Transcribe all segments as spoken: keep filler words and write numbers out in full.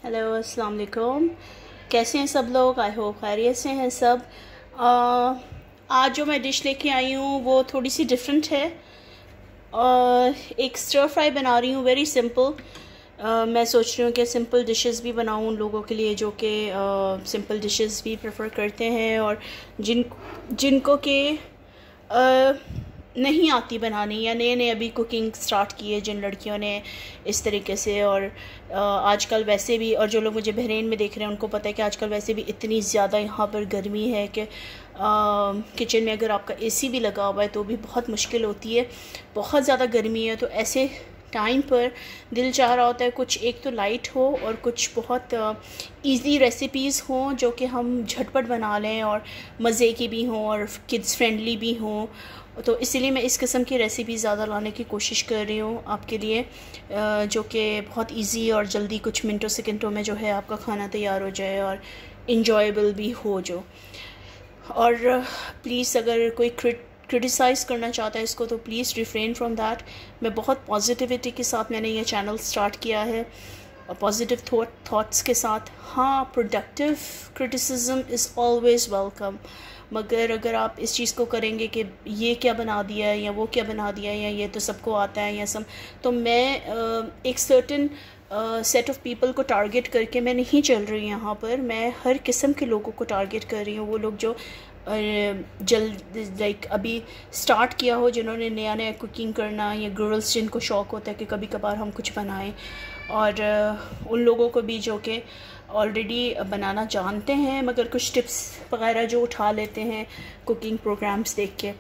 Hello अस्सलाम वालेकुम। कैसे हैं सब लोग? आई होप खैरियत से हैं सब। आ, आज जो मैं डिश लेके आई हूँ वो थोड़ी सी डिफरेंट है। आ, एक स्टर फ्राई बना रही हूँ, वेरी सिंपल। मैं सोच रही हूँ कि सिंपल डिशेस भी बनाऊँ उन लोगों के लिए जो कि सिंपल डिशेस भी प्रेफर करते हैं और जिन जिनको के नहीं आती बनानी या नए नए अभी कुकिंग स्टार्ट की है जिन लड़कियों ने इस तरीके से। और आजकल वैसे भी, और जो लोग मुझे बहरीन में देख रहे हैं उनको पता है कि आजकल वैसे भी इतनी ज़्यादा यहाँ पर गर्मी है कि किचन में अगर आपका एसी भी लगा हुआ है तो भी बहुत मुश्किल होती है, बहुत ज़्यादा गर्मी है। तो ऐसे टाइम पर दिल चाह रहा होता है कुछ एक तो लाइट हो और कुछ बहुत इजी रेसिपीज़ हों जो कि हम झटपट बना लें और मज़े की भी हों और किड्स फ्रेंडली भी हों। तो इसीलिए मैं इस किस्म की रेसिपी ज़्यादा लाने की कोशिश कर रही हूँ आपके लिए, जो कि बहुत इजी और जल्दी कुछ मिनटों सेकंडों में जो है आपका खाना तैयार हो जाए और इंजॉयबल भी हो जो। और प्लीज़ अगर कोई क्रिट क्रिटिसाइज़ करना चाहता है इसको तो प्लीज़ रिफ्रेन फ्रॉम दैट। मैं बहुत पॉजिटिविटी के साथ मैंने ये चैनल स्टार्ट किया है, पॉजिटिव थॉट थॉट्स के साथ। हाँ, productive criticism is always welcome, मगर अगर आप इस चीज़ को करेंगे कि ये क्या बना दिया है या वो क्या बना दिया है या ये तो सबको आता है या सब, तो मैं एक सर्टेन सेट ऑफ पीपल को टारगेट करके मैं नहीं चल रही यहाँ पर। मैं हर किस्म के लोगों को टारगेट कर रही हूँ, वो लोग जो जल्द लाइक अभी स्टार्ट किया हो, जिन्होंने नया नया कुकिंग करना, या गर्ल्स जिनको शौक़ होता है कि कभी कभार हम कुछ बनाएं, और उन लोगों को भी जो कि ऑलरेडी बनाना जानते हैं मगर कुछ टिप्स वगैरह जो उठा लेते हैं कुकिंग प्रोग्राम्स देख के।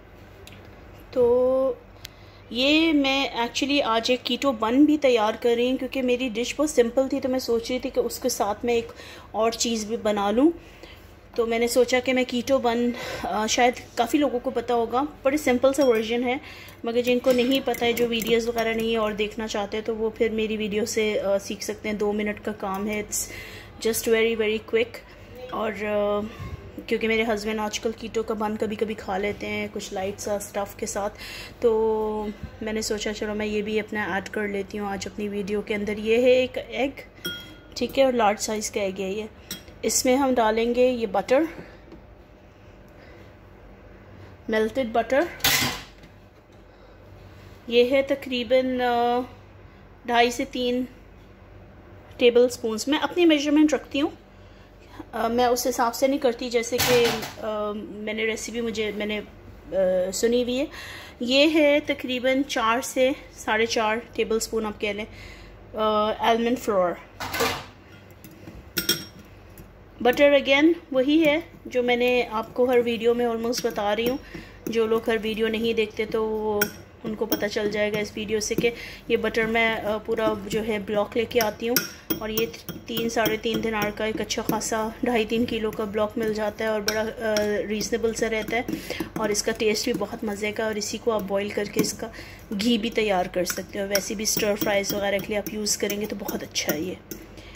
तो ये मैं एक्चुअली आज एक कीटो बन भी तैयार कर रही हूँ क्योंकि मेरी डिश बहुत सिंपल थी, तो मैं सोच रही थी कि उसके साथ मैं एक और चीज़ भी बना लूँ। तो मैंने सोचा कि मैं कीटो बन, शायद काफ़ी लोगों को पता होगा, बड़े सिंपल सा वर्जन है, मगर जिनको नहीं पता है, जो वीडियोस वगैरह नहीं और देखना चाहते तो वो फिर मेरी वीडियो से आ, सीख सकते हैं। दो मिनट का काम है, it's just very very quick. और आ, क्योंकि मेरे हस्बैंड आजकल कीटो का बन कभी कभी खा लेते हैं कुछ लाइट सा स्टफ़ के साथ, तो मैंने सोचा चलो मैं ये भी अपना ऐड कर लेती हूँ आज अपनी वीडियो के अंदर। ये है एक एग, ठीक है, और लार्ज साइज़ का एग है ये। इसमें हम डालेंगे ये बटर, मेल्टेड बटर। ये है तकरीबन ढाई से तीन टेबल स्पून्स। मैं अपनी मेजरमेंट रखती हूँ, मैं उस हिसाब से नहीं करती जैसे कि मैंने रेसिपी मुझे मैंने आ, सुनी हुई है। ये है तकरीबन चार से साढ़े चार टेबल स्पून आप कह लें आलमंड फ्लोर। बटर अगेन वही है जो मैंने आपको हर वीडियो में ऑलमोस्ट बता रही हूँ। जो लोग हर वीडियो नहीं देखते तो वो उनको पता चल जाएगा इस वीडियो से कि ये बटर मैं पूरा जो है ब्लॉक लेके आती हूँ, और ये तीन साढ़े तीन दिनार का एक अच्छा खासा ढाई तीन किलो का ब्लॉक मिल जाता है और बड़ा रीज़नेबल सा रहता है और इसका टेस्ट भी बहुत मज़े का। और इसी को आप बॉईल करके इसका घी भी तैयार कर सकते हो, वैसे भी स्टर फ्राइज़ वगैरह के लिए आप यूज़ करेंगे तो बहुत अच्छा है ये,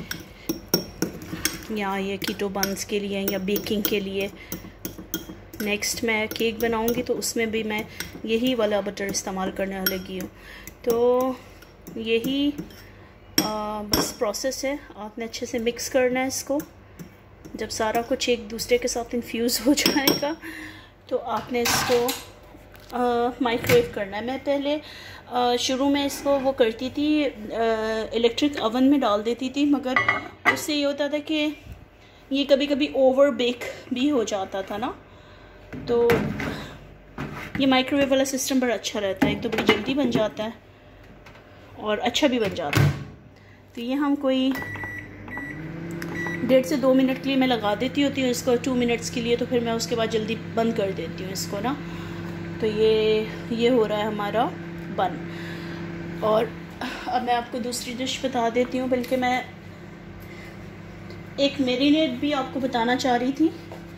या ये कीटो बन्स के लिए या बेकिंग के लिए। नेक्स्ट मैं केक बनाऊंगी तो उसमें भी मैं यही वाला बटर इस्तेमाल करने लगी हूँ। तो यही आ, बस प्रोसेस है, आपने अच्छे से मिक्स करना है इसको। जब सारा कुछ एक दूसरे के साथ इन्फ्यूज़ हो जाएगा तो आपने इसको माइक्रोवेव करना है। मैं पहले आ, शुरू में इसको वो करती थी, इलेक्ट्रिक ओवन में डाल देती थी, मगर उससे ये होता था कि ये कभी कभी ओवर बेक भी हो जाता था ना। तो ये माइक्रोवेव वाला सिस्टम बड़ा अच्छा रहता है, एक तो बड़ी जल्दी बन जाता है और अच्छा भी बन जाता है। तो ये हम कोई डेढ़ से दो मिनट के लिए मैं लगा देती होती हूँ इसको, टू मिनट्स के लिए, तो फिर मैं उसके बाद जल्दी बंद कर देती हूँ इसको ना। तो ये ये हो रहा है हमारा बन। और अब मैं आपको दूसरी डिश बता देती हूँ, बल्कि मैं एक मैरिनेड भी आपको बताना चाह रही थी,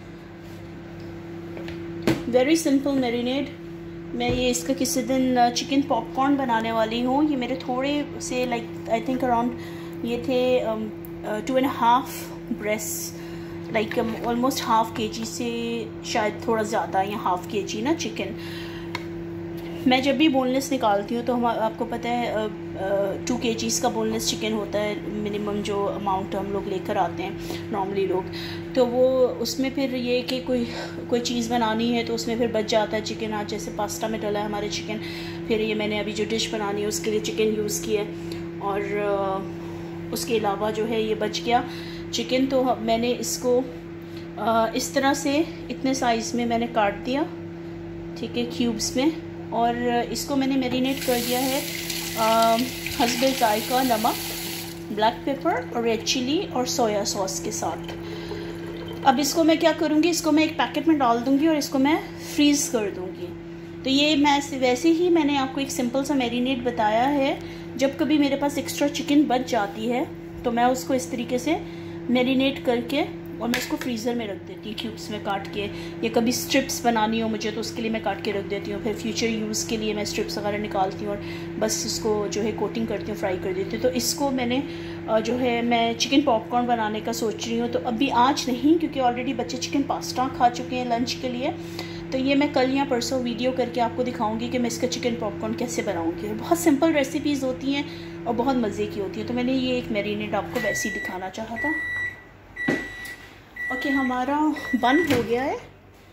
वेरी सिंपल मैरिनेड। मैं ये इसका किसी दिन चिकन पॉपकॉर्न बनाने वाली हूँ। ये मेरे थोड़े से लाइक आई थिंक अराउंड ये थे two and half breast, like almost half K G से शायद थोड़ा ज़्यादा, या हाफ के जी ना चिकन। मैं जब भी बोनलेस निकालती हूँ तो हम आपको पता है टू के जीज़ का बोनलेस चिकन होता है मिनिमम, जो अमाउंट हम लोग लेकर आते हैं नॉर्मली लोग, तो वो उसमें फिर ये कि कोई कोई चीज़ बनानी है तो उसमें फिर बच जाता है चिकन। आज जैसे पास्ता में डला है हमारे चिकन, फिर ये मैंने अभी जो डिश बनानी है उसके लिए चिकन यूज़ किया और उसके अलावा जो है ये बच गया चिकन। तो मैंने इसको इस तरह से इतने साइज़ में मैंने काट दिया, ठीक है, क्यूब्स में, और इसको मैंने मैरिनेट कर दिया है हस्बे जायका नमक, ब्लैक पेपर और रेड चिली और सोया सॉस के साथ। अब इसको मैं क्या करूँगी, इसको मैं एक पैकेट में डाल दूँगी और इसको मैं फ्रीज़ कर दूँगी। तो ये मैं वैसे ही मैंने आपको एक सिंपल सा मैरिनेट बताया है। जब कभी मेरे पास एक्स्ट्रा चिकन बच जाती है तो मैं उसको इस तरीके से मैरिनेट करके और मैं इसको फ्रीज़र में रख देती हूँ क्यूब्स में काट के, या कभी स्ट्रिप्स बनानी हो मुझे तो उसके लिए मैं काट के रख देती हूँ। फिर फ्यूचर यूज़ के लिए मैं स्ट्रिप्स वगैरह निकालती हूँ और बस इसको जो है कोटिंग करती हूँ, फ्राई कर देती हूँ। तो इसको मैंने जो है मैं चिकन पॉपकॉर्न बनाने का सोच रही हूँ, तो अभी आज नहीं क्योंकि ऑलरेडी बच्चे चिकन पास्ता खा चुके हैं लंच के लिए। तो ये मैं कल या परसों वीडियो करके आपको दिखाऊंगी कि मैं इसका चिकन पॉपकॉर्न कैसे बनाऊंगी। और बहुत सिंपल रेसिपीज़ होती हैं और बहुत मज़े की होती है। तो मैंने ये एक मैरिनेट आपको वैसे ही दिखाना चाहा था। ओके, हमारा बन हो गया है।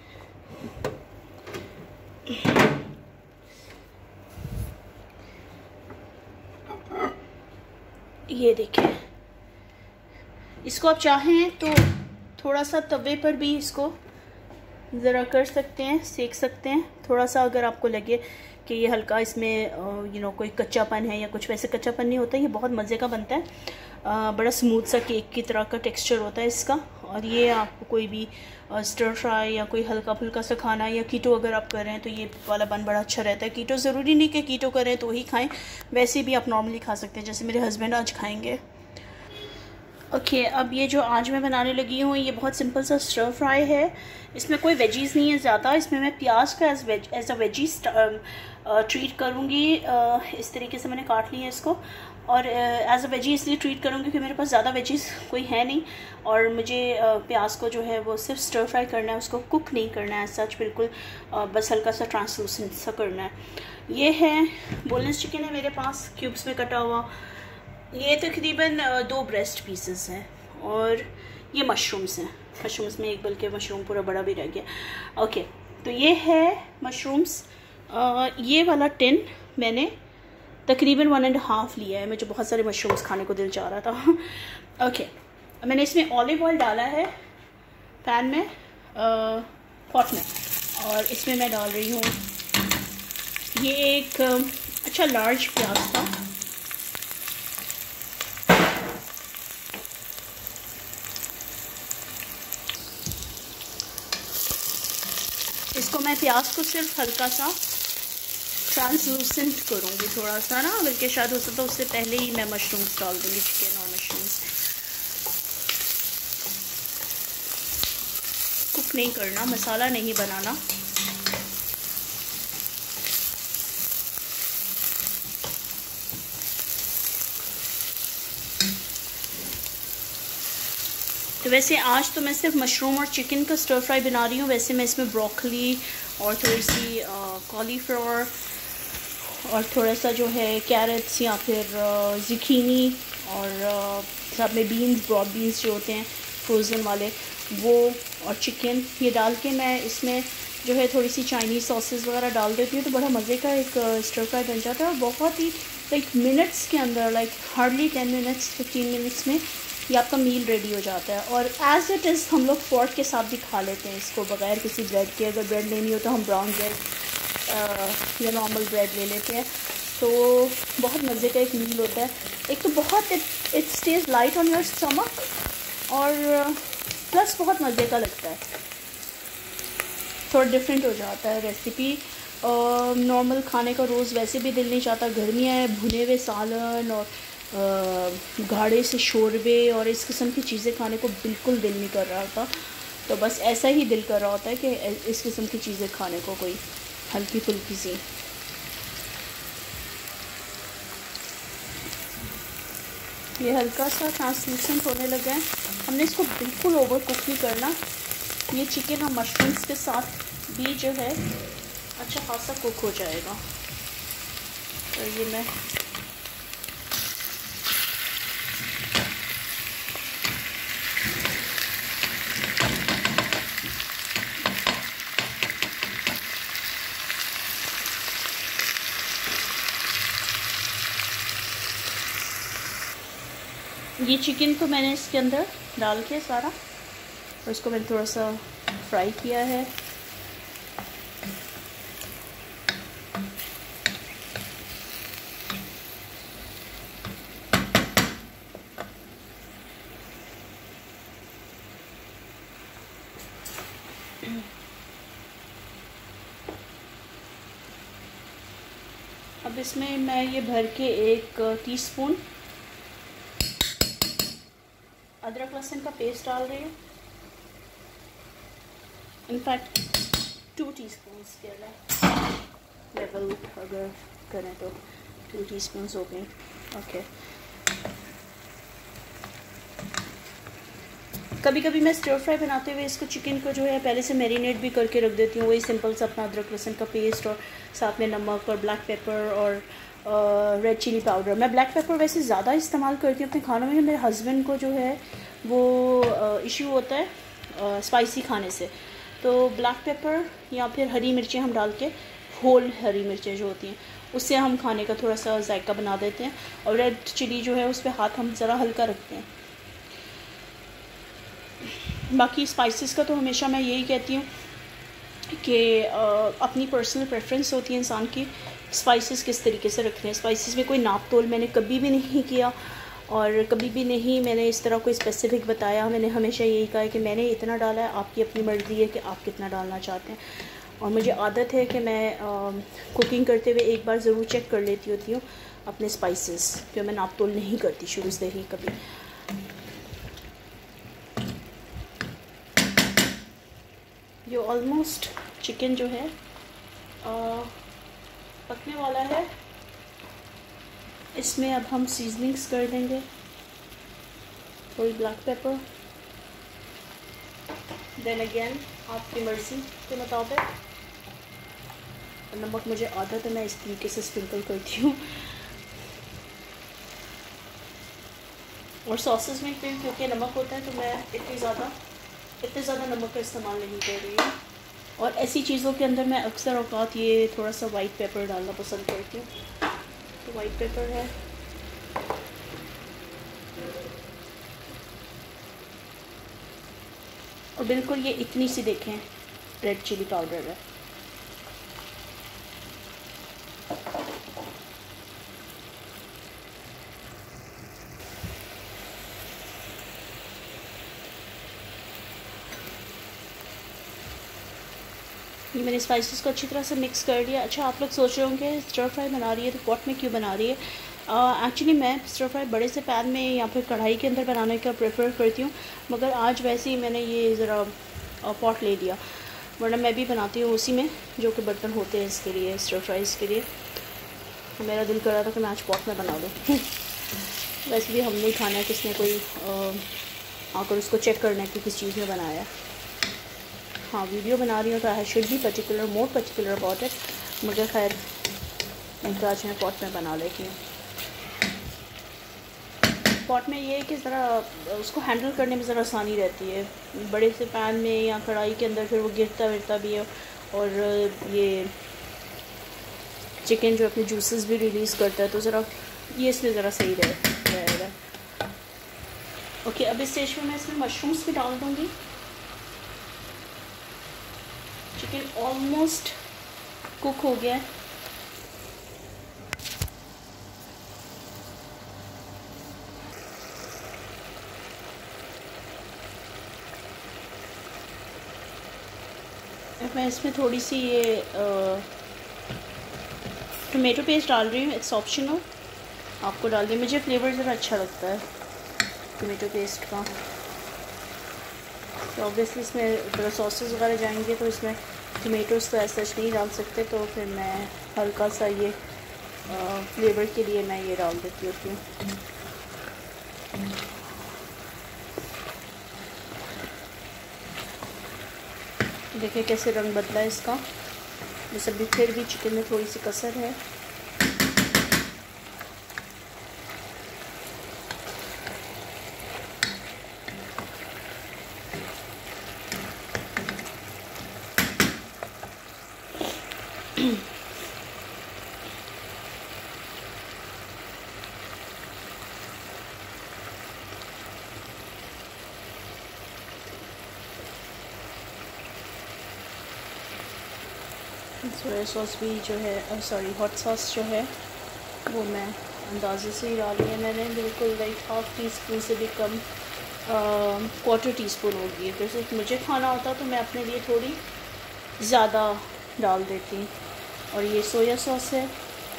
ये देखिए, इसको आप चाहें तो थोड़ा सा तवे पर भी इसको ज़रा कर सकते हैं, सेक सकते हैं थोड़ा सा, अगर आपको लगे कि ये हल्का इसमें यू नो कोई कच्चापन है या कुछ। वैसे कच्चापन नहीं होता, ये बहुत मज़े का बनता है, आ, बड़ा स्मूथ सा केक की तरह का टेक्सचर होता है इसका। और ये आपको कोई भी स्टर फ्राई या कोई हल्का फुल्का सा खाना या कीटो अगर आप कर रहे हैं तो ये वाला बन बड़ा अच्छा रहता है। कीटो ज़रूरी नहीं कि कीटो करें तो ही खाएं, वैसे भी आप नॉर्मली खा सकते हैं, जैसे मेरे हस्बैंड आज खाएंगे। ओके okay, अब ये जो आज मैं बनाने लगी हूँ ये बहुत सिंपल सा स्टर फ्राई है। इसमें कोई वेजीज़ नहीं है ज़्यादा, इसमें मैं प्याज का as veg as a veggies treat करूँगी। इस तरीके से मैंने काट ली है इसको, और एज अ वेजी इसलिए ट्रीट करूँगी क्योंकि मेरे पास ज़्यादा वेजीज़ कोई है नहीं, और मुझे uh, प्याज को जो है वो सिर्फ स्टर फ्राई करना है, उसको कुक नहीं करना है सच, बिल्कुल uh, बस हल्का सा ट्रांसलूसेंट सा करना है। ये है बोनलेस चिकन है मेरे पास, क्यूब्स में कटा हुआ। ये तकरीबन दो ब्रेस्ट पीसेस हैं, और ये मशरूम्स हैं। मशरूम्स में एक बल्कि मशरूम पूरा बड़ा भी रह गया। ओके, तो ये है मशरूम्स। ये वाला टिन मैंने तकरीबन वन एंड हाफ लिया है, मुझे बहुत सारे मशरूम्स खाने को दिल चाह रहा था। ओके, मैंने इसमें ऑलिव ऑयल डाला है पैन में, पॉट में, और इसमें मैं डाल रही हूँ ये एक अच्छा लार्ज प्याज था। इसको मैं प्याज को सिर्फ हल्का सा ट्रांसलूसेंट करूँगी थोड़ा सा ना, बल्कि शायद हो सकता है उससे पहले ही मैं मशरूम्स डाल दूँगी, चिकन और मशरूम्स। कुक नहीं करना, मसाला नहीं बनाना। तो वैसे आज तो मैं सिर्फ मशरूम और चिकन का स्टर फ्राई बना रही हूँ। वैसे मैं इसमें ब्रोकली और थोड़ी सी कॉलीफ्लावर और थोड़ा सा जो है कैरेट्स या फिर ज़ुकीनी और साथ में बीन्स, ब्रॉड बीन्स जो होते हैं फ्रोज़न वाले, वो और चिकन ये डाल के मैं इसमें जो है थोड़ी सी चाइनीज़ सॉसेस वगैरह डाल देती हूँ। तो बड़ा मज़े का एक स्टर फ्राई बन जाता है, और बहुत ही लाइक मिनट्स के अंदर, like hardly ten minutes fifteen minutes में ये आपका मील रेडी हो जाता है। और एज़ इट इज़ हम लोग फोर्क के साथ भी खा लेते हैं इसको, बगैर किसी ब्रेड के। अगर ब्रेड लेनी हो तो हम ब्राउन ब्रेड या नॉर्मल ब्रेड ले लेते हैं। तो बहुत मज़े का एक मील होता है। एक तो बहुत it it stays light on your stomach, और प्लस बहुत मज़े का लगता है, थोड़ा डिफरेंट हो जाता है रेसिपी। नॉर्मल खाने का रोज़ वैसे भी दिल नहीं चाहता, गर्मियाँ हैं, भुने हुए सालन और गाढ़े से शोरबे और इस किस्म की चीज़ें खाने को बिल्कुल दिल नहीं कर रहा था। तो बस ऐसा ही दिल कर रहा होता है कि इस किस्म की चीज़ें खाने को, कोई हल्की फुल्की सी। ये हल्का सा ट्रांसलूसेंट होने लगा है। हमने इसको बिल्कुल ओवर कुक नहीं करना। ये चिकन और मशरूम्स के साथ भी जो है अच्छा खासा कुक हो जाएगा। तो ये मैं ये चिकन को मैंने इसके अंदर डाल के सारा, और इसको मैंने थोड़ा सा फ्राई किया है। अब इसमें मैं ये भर के एक टीस्पून अदरक लहसुन का पेस्ट डाल रही हूँ। इनफैक्ट टू टीस्पून के लेवल अगर करें तो टू टीस्पून हो गए। ओके, कभी कभी मैं स्टर फ्राई बनाते हुए इसको चिकन को जो है पहले से मैरिनेट भी करके रख देती हूँ। वही सिंपल सा अपना अदरक लहसुन का पेस्ट और साथ में नमक और ब्लैक पेपर और रेड चिली पाउडर। मैं ब्लैक पेपर वैसे ज़्यादा इस्तेमाल करती हूँ अपने खानों में। मेरे हस्बैंड को जो है वो इशू होता है स्पाइसी खाने से, तो ब्लैक पेपर या फिर हरी मिर्चें हम डाल के, होल हरी मिर्चें जो होती हैं उससे हम खाने का थोड़ा सा जायका बना देते हैं। और रेड चिली जो है उस पर हाथ हम ज़रा हल्का रखते हैं। बाकी स्पाइसेस का तो हमेशा मैं यही कहती हूँ कि अपनी पर्सनल प्रेफरेंस होती है इंसान की, स्पाइसेस किस तरीके से रखने हैं। स्पाइसेस में कोई नाप तोल मैंने कभी भी नहीं किया और कभी भी नहीं मैंने इस तरह कोई स्पेसिफिक बताया। मैंने हमेशा यही कहा है कि मैंने इतना डाला है, आपकी अपनी मर्ज़ी है कि आप कितना डालना चाहते हैं। और मुझे आदत है कि मैं आ, कुकिंग करते हुए एक बार ज़रूर चेक कर लेती होती हूँ अपने स्पाइसेस, क्योंकि मैं नाप तोल नहीं करती शुरू से ही कभी। ये ऑलमोस्ट चिकन जो है आ, पकने वाला है। इसमें अब हम सीजनिंग्स कर देंगे, थोड़ी ब्लैक पेपर, देन अगेन आपकी मर्ज़ी के मुताबिक। नमक मुझे आदत है, मैं इस तरीके से स्प्रिंकल करती हूँ। और सॉसेस में फिर क्योंकि नमक होता है तो मैं इतनी ज़्यादा इतने ज़्यादा नमक का इस्तेमाल नहीं कर रही हूँ। और ऐसी चीज़ों के अंदर मैं अक्सर औक़ात ये थोड़ा सा वाइट पेपर डालना पसंद करती हूँ। तो वाइट पेपर है, और बिल्कुल ये इतनी सी देखें रेड चिली पाउडर है। ये मैंने स्पाइसेस को अच्छी तरह से मिक्स कर दिया। अच्छा, आप लोग सोच रहे होंगे स्टर फ्राई बना रही है तो पॉट में क्यों बना रही है। एक्चुअली uh, मैं स्टर फ्राई बड़े से पैन में या फिर कढ़ाई के अंदर बनाने का प्रेफर करती हूँ, मगर आज वैसे ही मैंने ये ज़रा पॉट ले लिया, वरना मैं भी बनाती हूँ उसी में जो कि बर्तन होते हैं इसके लिए, स्टर फ्राइज़ के लिए। तो मेरा दिल कर रहा था कि मैं आज पॉट में बना दूँ। वैसे भी हम नहीं खाना है, किसने कोई आकर उसको चेक करना है कि किस चीज़ में बनाया। हाँ, वीडियो बना रही हूँ तो I should be particular more particular about it, मगर खैर तो आज मैं पॉट में बना लेती हूँ। पॉट में ये है कि ज़रा उसको हैंडल करने में ज़रा आसानी रहती है। बड़े से पैन में या कढ़ाई के अंदर फिर वो गिरता विरता भी है, और ये चिकन जो अपने जूसेस भी रिलीज़ करता है, तो ज़रा ये इसमें ज़रा सही रहेगा। ओके, अब इस स्टेज में मैं इसमें मशरूम्स भी डाल दूँगी। चिकन ऑलमोस्ट कुक हो गया है। अब मैं इसमें थोड़ी सी ये टोमेटो पेस्ट डाल रही हूँ। इट्स ऑप्शनल, आपको डाल दिए। मुझे फ्लेवर ज़रा अच्छा लगता है टोमेटो पेस्ट का। तो ऑब्वियसली इसमें थोड़ा सॉसेस वगैरह जाएंगे तो इसमें टोमेटोज़ तो ऐसा नहीं डाल सकते, तो फिर मैं हल्का सा ये फ्लेवर के लिए मैं ये डाल देती होती हूँ। देखिए कैसे रंग बदला है इसका। बस अभी फिर भी चिकन में थोड़ी सी कसर है। सोया सॉस भी जो है, सॉरी हॉट सॉस जो है वो मैं अंदाजे से ही डाली है मैंने, बिल्कुल लाइक हाफ़ टी स्पून से भी कम, क्वार्टर टी स्पून होगी। अगर सिर्फ मुझे खाना होता तो मैं अपने लिए थोड़ी ज़्यादा डाल देती। और ये सोया सॉस है,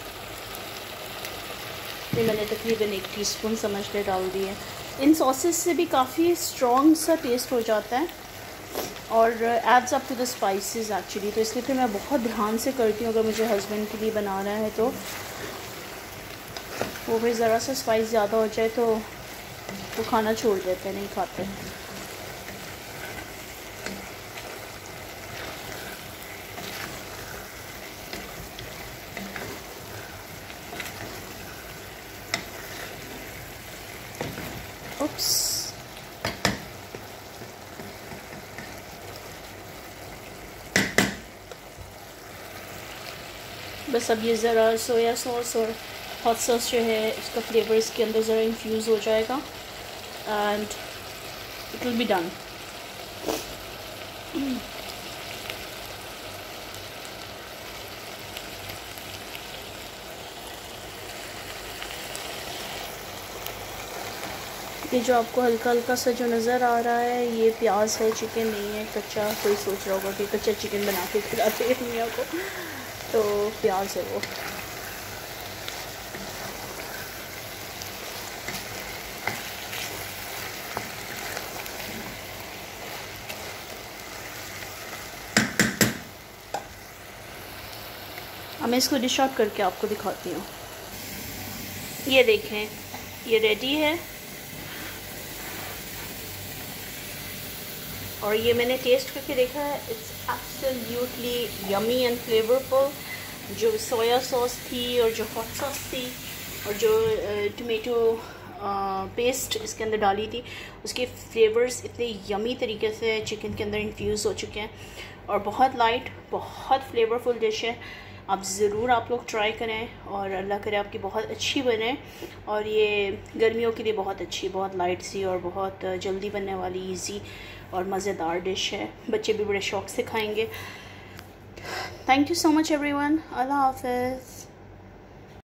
ये मैंने तकरीबन एक टीस्पून समझ के डाल दी है। इन सॉसेस से भी काफ़ी स्ट्रॉन्ग सा टेस्ट हो जाता है और adds up to the spices actually. तो इसलिए फिर मैं बहुत ध्यान से करती हूँ, अगर मुझे हस्बैंड के लिए बनाना है तो वो फिर ज़रा सा स्पाइस ज़्यादा हो जाए तो वो खाना छोड़ देते हैं, नहीं खाते। उप्स, बस अब ये ज़रा सोया सॉस और हॉट सॉस जो है इसका फ्लेवर इसके अंदर ज़रा इन्फ्यूज़ हो जाएगा and it will be done. ये जो आपको हल्का हल्का सा जो नज़र आ रहा है ये प्याज है, चिकन नहीं है कच्चा। कोई सोच रहा होगा कि कच्चा चिकन बना के खिलाते हैं मियाँ को, तो प्याज है वो। अब मैं इसको डिश आउट करके आपको दिखाती हूँ। ये देखें, ये रेडी है और ये मैंने टेस्ट करके देखा है, it's absolutely yummy and flavourful. जो सोया सॉस थी और जो हॉट सॉस थी और जो टमेटो पेस्ट इसके अंदर डाली थी, उसके फ्लेवर्स इतने यमी तरीके से चिकन के अंदर इन्फ्यूज़ हो चुके हैं और बहुत लाइट, बहुत फ्लेवरफुल डिश है। आप ज़रूर आप लोग ट्राई करें और अल्लाह करे आपकी बहुत अच्छी बने। और ये गर्मियों के लिए बहुत अच्छी, बहुत लाइट सी और बहुत जल्दी बनने वाली इजी और मज़ेदार डिश है। बच्चे भी बड़े शौक़ से खाएंगे। Thank you so much everyone. Allah हाफ़िज़।